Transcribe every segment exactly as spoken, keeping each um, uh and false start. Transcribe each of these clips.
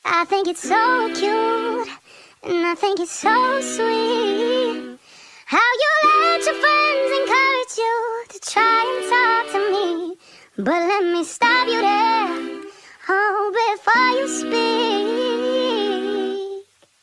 I think it's so cute, and I think it's so sweet how you let your friends encourage you to try and talk to me. But let me stop you there, oh, before you speak.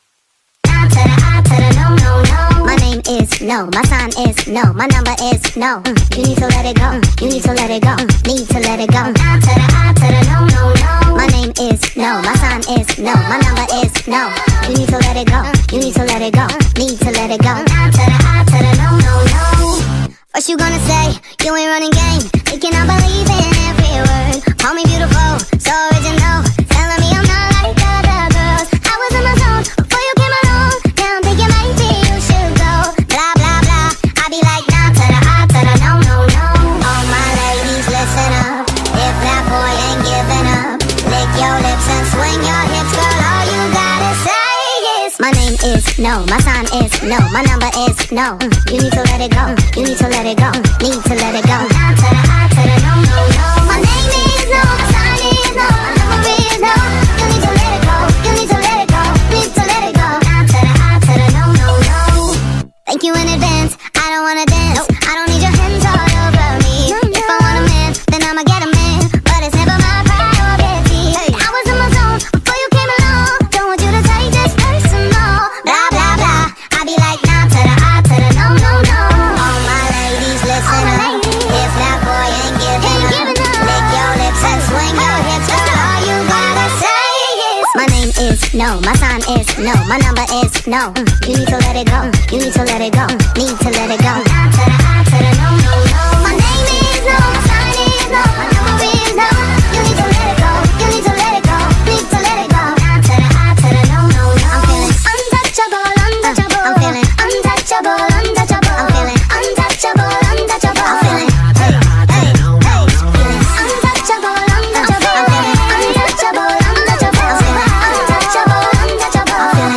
I to the I to the no, no, no. My name is no, my sign is no, my number is no. mm, You need to let it go, mm, you need to let it go, mm, need to let it go. I to the I to the no, no, no. My name is no, my sign is no, my number is no. You need to let it go, mm, you need to let it go, mm, need to let it go. I to the I to the no, no, no. What you gonna say? You ain't running game. They cannot believe in every word. Call me beautiful, so original. Telling me I'm not like other girls. I was in my zone before you came along. Now I'm thinking maybe you should go. Blah, blah, blah. I be like, nah, to the I, to the no, no, no. All my ladies, listen up. If that boy ain't giving up, lick your lips and swing your hips, girl. All you gotta say is my name is no, my sign is no, my number is no. mm, You need to let it go, mm, you need to let it go, mm, need to let it go. I to the I to the no, no, no. My name is no, my sign is no, my number is no. You need to let it go, you need to let it go, need to let it go. I to the I to the no, no, no. Thank you in advance, I don't wanna dance, nope. I don't need your hands all over me. no, no. If I want a man, then I'ma get a man, but it's never my priority. hey. I was in my zone before you came along. Don't want you to take this personal. Blah, blah, blah. I be like, nah, to the I to the no, no, no. All my ladies, listen up. If that boy ain't giving up, lick your lips and swing your hips, girl. All you gotta say is my name is no, my sign is no, my number is no. mm, You need to let it go, mm, you need to let it go, mm, need to let it go. I to the I to the no, no, no. My name is no, my sign is no, my number is no. You need to let it go, you need to let it go, need to let it go. I to the I to the no, no, no. I'm feeling untouchable, untouchable. I'm feeling untouchable, untouchable. I'm feeling untouchable, untouchable. I'm feeling hey, hey, hey. Feeling untouchable, untouchable. I'm feeling untouchable, untouchable. I'm feeling untouchable, untouchable. I'm feeling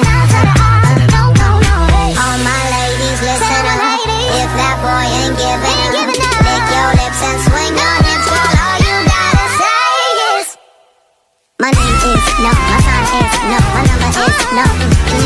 no, no, no. All my ladies, listen up. If that boy ain't giving up, lick your lips and swing your hips, girl. All you gotta say is my name is no, my sign is no, my number is no.